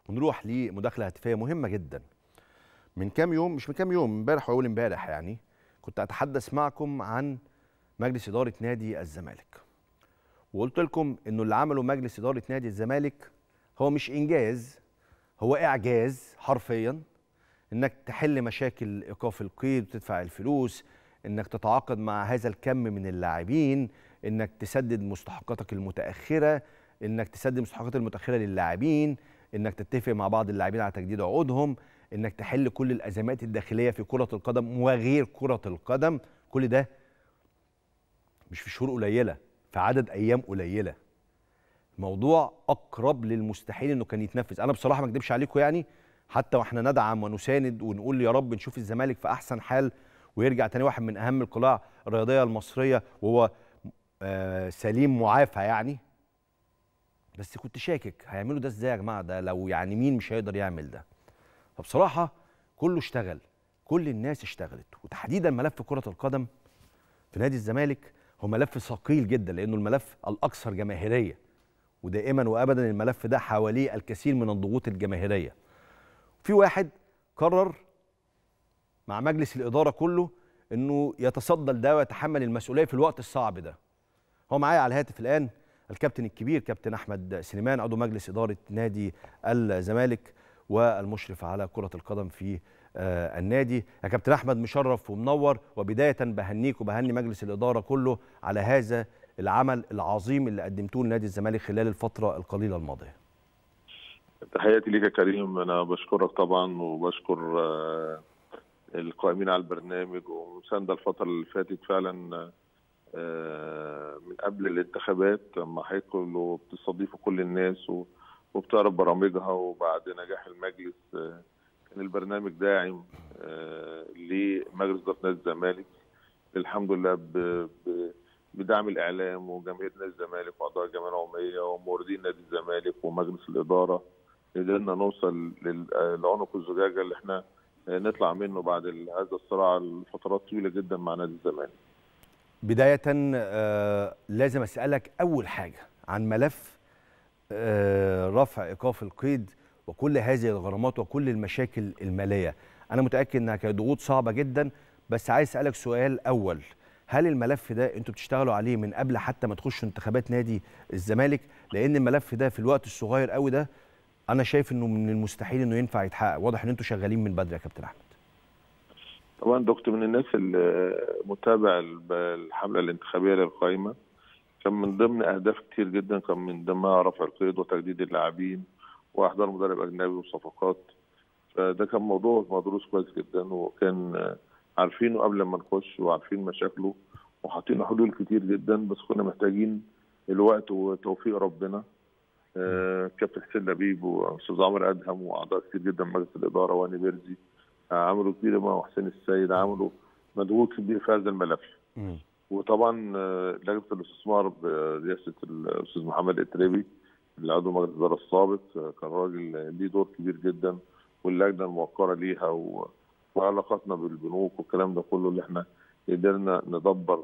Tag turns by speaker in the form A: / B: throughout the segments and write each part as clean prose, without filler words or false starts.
A: ونروح لمداخله هاتفيه مهمه جدا. من كام يوم، مش من كام يوم، امبارح واول امبارح يعني، كنت اتحدث معكم عن مجلس اداره نادي الزمالك، وقلت لكم انه اللي عمله مجلس اداره نادي الزمالك هو مش انجاز، هو اعجاز حرفيا. انك تحل مشاكل ايقاف القيد وتدفع الفلوس، انك تتعاقد مع هذا الكم من اللاعبين، انك تسدد مستحقاتك المتاخره، انك تسدد مستحقات المتاخره للاعبين، انك تتفق مع بعض اللاعبين على تجديد عقودهم، انك تحل كل الازمات الداخليه في كره القدم وغير كره القدم. كل ده مش في شهور قليله، في عدد ايام قليله. الموضوع اقرب للمستحيل انه كان يتنفذ. انا بصراحه ما اكدبش عليكم يعني، حتى واحنا ندعم ونساند ونقول يا رب نشوف الزمالك في احسن حال ويرجع تاني واحد من اهم القلاع الرياضيه المصريه وهو سليم معافى يعني، بس كنت شاكك هيعملوا ده ازاي يا جماعه؟ ده لو يعني مين مش هيقدر يعمل ده؟ فبصراحه كله اشتغل، كل الناس اشتغلت، وتحديدا ملف كره القدم في نادي الزمالك هو ملف ثقيل جدا، لانه الملف الاكثر جماهيريه، ودائما وابدا الملف ده حواليه الكثير من الضغوط الجماهيريه. في واحد قرر مع مجلس الاداره كله انه يتصدى لده ويتحمل المسؤوليه في الوقت الصعب ده. هو معايا على الهاتف الان الكابتن الكبير كابتن احمد سليمان، عضو مجلس اداره نادي الزمالك والمشرف على كره القدم في النادي. يا كابتن احمد مشرف ومنور، وبدايه بهنيك وبهني مجلس الاداره كله على هذا العمل العظيم اللي قدمتوه لنادي الزمالك خلال الفتره القليله الماضيه.
B: تحياتي ليك يا كريم، انا بشكرك طبعا وبشكر القائمين على البرنامج ومساندة الفتره اللي فاتت فعلا من قبل الانتخابات، لما هيدخلوا بتستضيفوا كل الناس وبتعرف برامجها، وبعد نجاح المجلس كان البرنامج داعم لمجلس اداره نادي الزمالك. الحمد لله بدعم الاعلام وجماهير نادي الزمالك واعضاء الجمعيه العموميه وموردين نادي الزمالك ومجلس الاداره، قدرنا نوصل لعنق الزجاجه اللي احنا نطلع منه بعد هذا الصراع لفترات طويله جدا مع نادي الزمالك.
A: بداية لازم أسألك أول حاجة عن ملف رفع إيقاف القيد وكل هذه الغرامات وكل المشاكل المالية. أنا متأكد إنها كانت ضغوط صعبة جدا، بس عايز أسألك سؤال أول: هل الملف ده أنتوا بتشتغلوا عليه من قبل حتى ما تخشوا انتخابات نادي الزمالك؟ لأن الملف ده في الوقت الصغير قوي ده أنا شايف إنه من المستحيل إنه ينفع يتحقق. واضح إن أنتوا شغالين من بدري يا كابتن أحمد.
B: طبعا دكتور، من الناس اللي متابع الحمله الانتخابيه للقائمه، كان من ضمن اهداف كتير جدا، كان من ضمنها رفع القيد وتجديد اللاعبين واحضار مدرب اجنبي وصفقات. فده كان موضوع مدروس كويس جدا، وكان عارفينه قبل ما نخش وعارفين مشاكله وحاطين حلول كتير جدا، بس كنا محتاجين الوقت وتوفيق ربنا. كابتن حسين لبيب واستاذ عمر ادهم واعضاء كتير جدا من مجلس الاداره واني بيرزي عملوا كتير، مع حسين السيد عملوا مجهود كبير في هذا الملف. وطبعا لجنه الاستثمار برئاسه الاستاذ محمد اتربي اللي عضو مجلس الاداره السابق، كان راجل ليه دور كبير جدا، واللجنه الموقره ليها وعلاقاتنا بالبنوك والكلام ده كله، اللي احنا قدرنا ندبر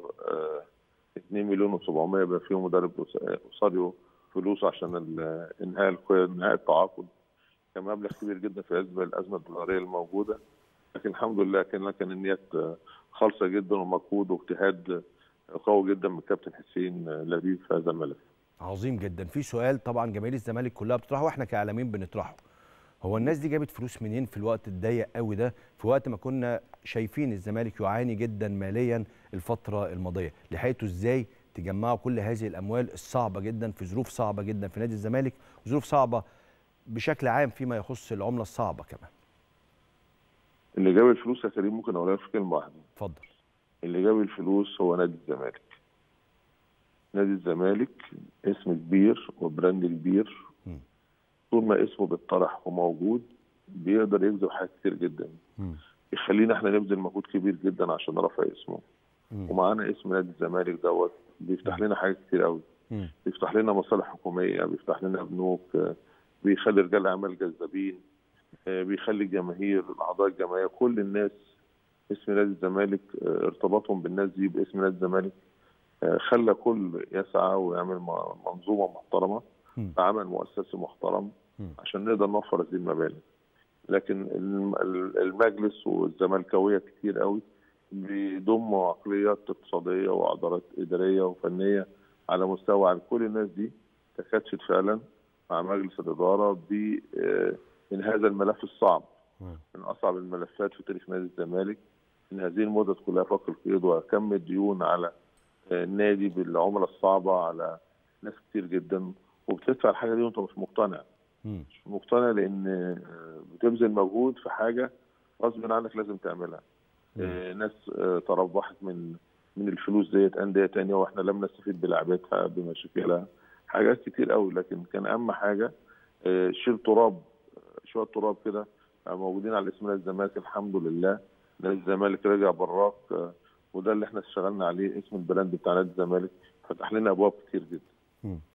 B: 2 مليون و700 يبقى فيهم مدرب اساريو فلوس عشان انهاء التعاقد. كان مبلغ كبير جدا في الازمه الدولاريه الموجوده، لكن الحمد لله كان النيات خالصه جدا ومجهود واجتهاد قوي جدا من الكابتن حسين لبيب في هذا الملف.
A: عظيم جدا. في سؤال طبعا جماهير الزمالك كلها بتطرحه واحنا كاعلاميين بنطرحه: هو الناس دي جابت فلوس منين في الوقت الضيق قوي ده، في وقت ما كنا شايفين الزمالك يعاني جدا ماليا الفتره الماضيه؟ لحقتوا ازاي تجمعوا كل هذه الاموال الصعبه جدا في ظروف صعبه جدا في نادي الزمالك، وظروف صعبه بشكل عام فيما يخص العمله الصعبه كمان؟
B: اللي جاب الفلوس يا كريم ممكن اقولها في كلمه واحده.
A: اتفضل.
B: اللي جاب الفلوس هو نادي الزمالك. نادي الزمالك اسم كبير وبراند كبير، طول ما اسمه بيطرح وموجود بيقدر يجذب حاجات كتير جدا، يخلينا احنا نبذل مجهود كبير جدا عشان نرفع اسمه. ومعانا اسم نادي الزمالك دوت بيفتح لنا حاجات كتير قوي، بيفتح لنا مصالح حكوميه، بيفتح لنا بنوك، بيخلي رجال اعمال جذابين، بيخلي الجماهير اعضاء الجمعيه كل الناس اسم نادي الزمالك ارتباطهم بالناس دي باسم نادي الزمالك خلى كل يسعى ويعمل منظومه محترمه بعمل مؤسسي محترم عشان نقدر نوفر هذه المبالغ. لكن المجلس والزملكاويه كتير قوي بيضموا عقليات اقتصاديه وادارات اداريه وفنيه على مستوى عن كل الناس دي تكاتفت فعلا مع مجلس الاداره من هذا الملف الصعب، من اصعب الملفات في تاريخ نادي الزمالك. ان هذه المدة كلها فوق القيد وكم الديون على النادي بالعمله الصعبه على ناس كتير جدا، وبتدفع الحاجه دي وانت مش مقتنع. مش مقتنع لان بتبذل مجهود في حاجه غصب عنك لازم تعملها. ناس تربحت من الفلوس ديت انديه ثانيه واحنا لم نستفيد بلعبتها بمشاكلها، حاجات كتير قوي. لكن كان اهم حاجه شيل تراب، شويه تراب كده موجودين على اسم نادي الزمالك. الحمد لله نادي الزمالك رجع براق، وده اللي احنا اشتغلنا عليه. اسم البراند بتاع نادي الزمالك فتح لنا ابواب كتير جدا.